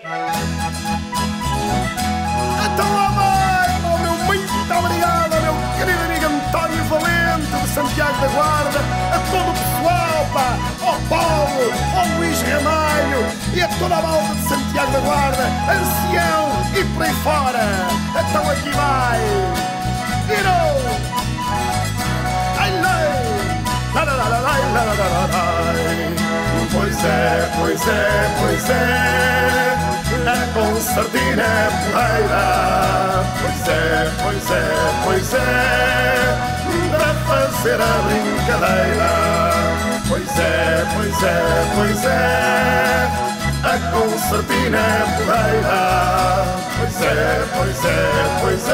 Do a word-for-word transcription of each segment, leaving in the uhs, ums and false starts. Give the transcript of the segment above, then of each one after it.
Então lá vai, oh, meu muito obrigado, meu querido amigo António Valente de Santiago da Guarda, a todo o pessoal, pá, ao Paulo, ao Luís Ramalho e a toda a malta de Santiago da Guarda, ancião e por aí fora. Então aqui vai, you know, ai, lai, lai, lai, lai, lai, lai, lai. Pois é, pois é, pois é, a concertina porreira. Pois é, pois é, pois é, para fazer a brincadeira. Pois é, pois é, pois é, a concertina porreira. Pois é, pois é, pois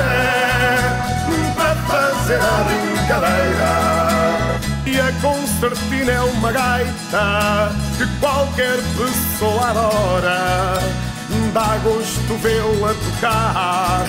é, para fazer a brincadeira. E a concertina é uma gaita que qualquer pessoa adora. Dá gosto vê-la tocar.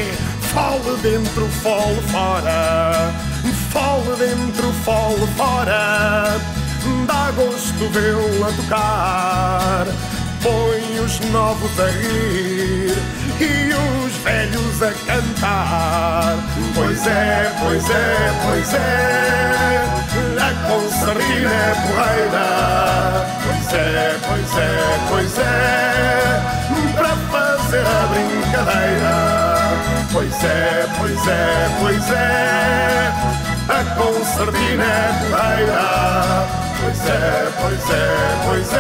Fole dentro, fole fora. Fole dentro, fole fora. Dá gosto vê-la tocar. Põe os novos a rir e os velhos a cantar. Pois é, pois é, pois é, a concertina é porreira. Pois é, pois é, pois é, para fazer a brincadeira. Pois é, pois é, pois é, a concertina é porreira. Pois é, pois é, pois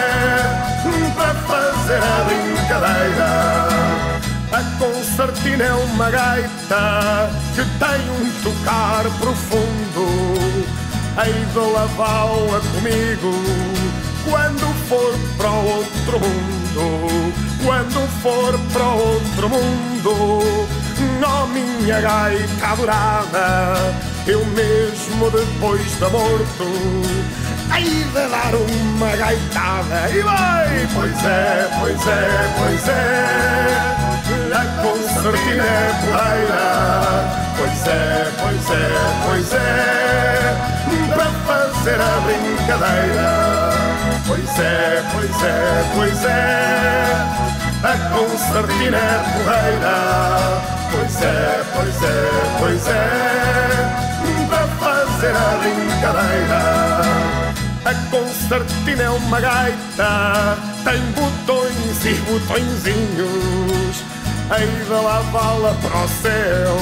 é, para fazer a brincadeira. A concertina é uma gaita que tem um tocar profundo. Hei de lavá-la comigo quando for para o outro mundo. Quando for para o outro mundo, ó minha gaita adorada, eu mesmo depois da morto hei de dar uma gaitada. E vai! Pois é, pois é, pois é, a concertina é porreira. Pois é, pois é, pois é, para fazer a brincadeira. Pois é, pois é, pois é, a concertina é porreira. Pois é, pois é, pois é, para fazer a brincadeira. A concertina é uma gaita, tem botões e botõezinhos. Hei de lavá-la para o céu,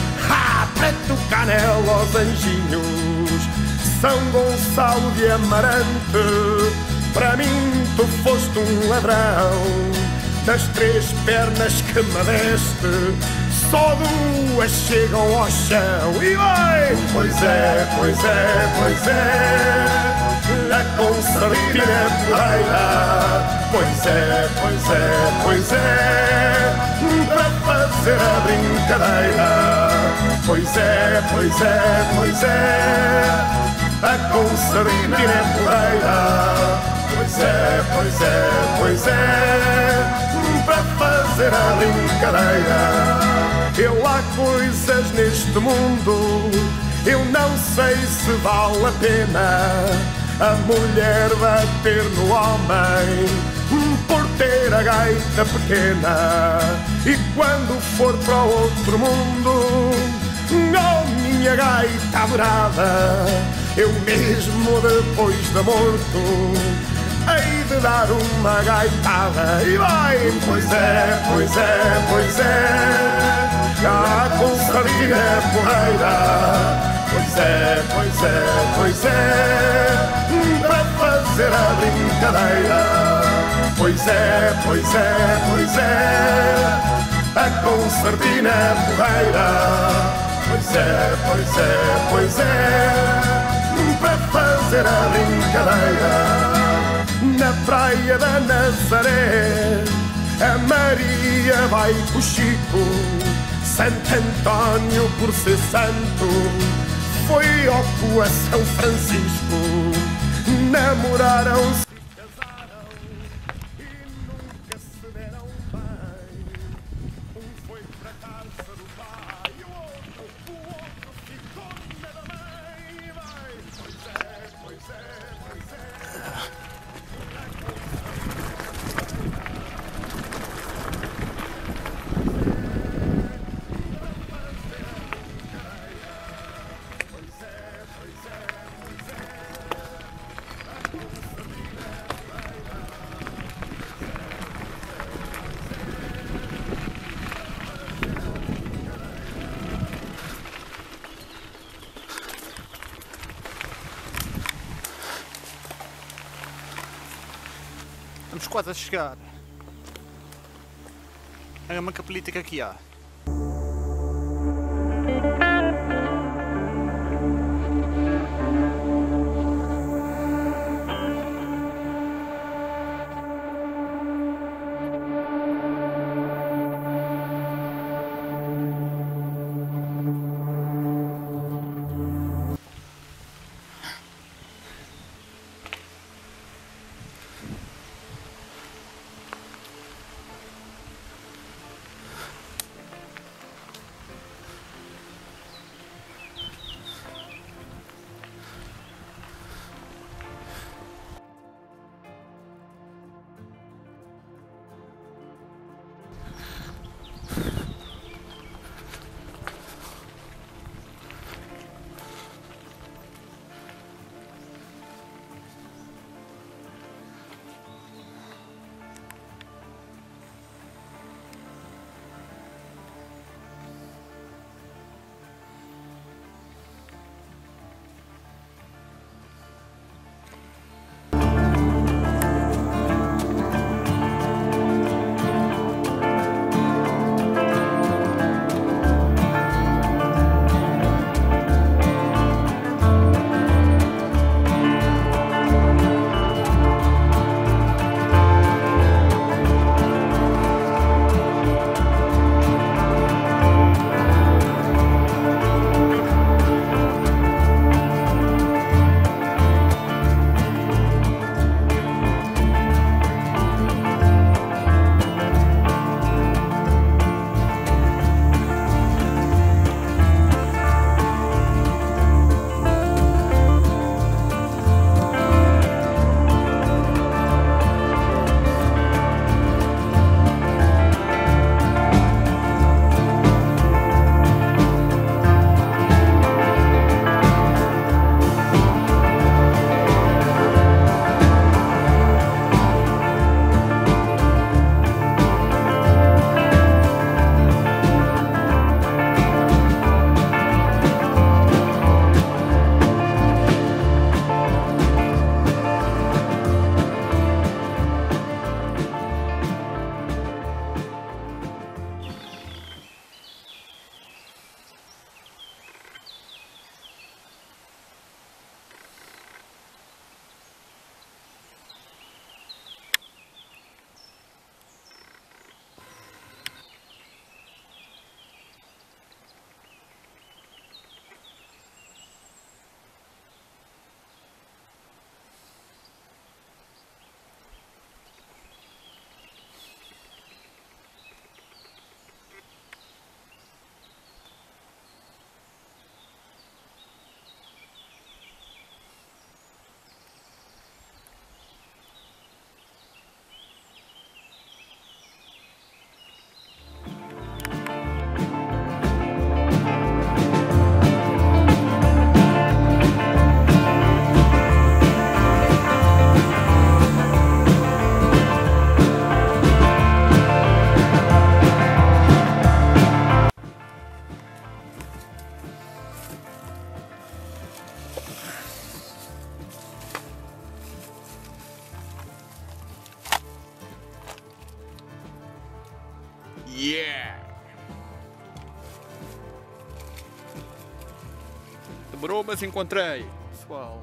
ha, para tocar nela aos anjinhos. São Gonçalo de Amarante, para mim tu foste um ladrão. Das três pernas que me deste, só duas chegam ao chão. E vai! Pois é, pois é, pois é, a concertina é porreira. Pois é, pois é, pois é, para fazer a brincadeira. Pois é, pois é, pois é, a concertina é porreira. Pois é, pois é, pois é, para fazer a brincadeira. Eu há coisas neste mundo, eu não sei se vale a pena a mulher bater no homem por ter a gaita pequena. E quando for para o outro mundo, oh minha gaita adorada, eu mesmo depois da morto hei de dar uma gaitada. E vai! Pois é, pois é, pois é, a concertina é porreira. Pois é, pois é, pois é, para fazer a brincadeira. Pois é, pois é, pois é, a concertina é porreira. Pois é, pois é, pois é, para fazer a brincadeira. Na praia da Nazaré, a Maria vai com o Chico. Santo António, por ser santo, foi ao Cua São Francisco. Namoraram-se, casaram e nunca se deram bem. Um foi para casa do pai, o outro, o outro ficou na da mãe. Vai, pois é, pois é, pois é. quase a chegar. É uma capelita aqui há. Yeah! Demorou, mas encontrei, pessoal.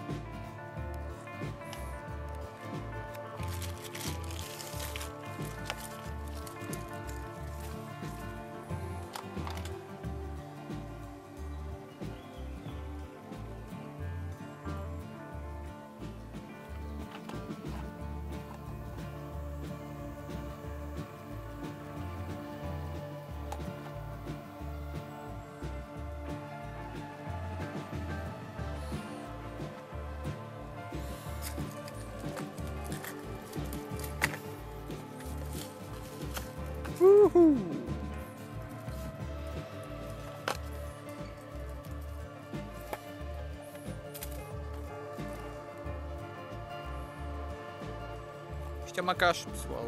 Uhul. Isto é uma caixa, pessoal.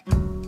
Tchau.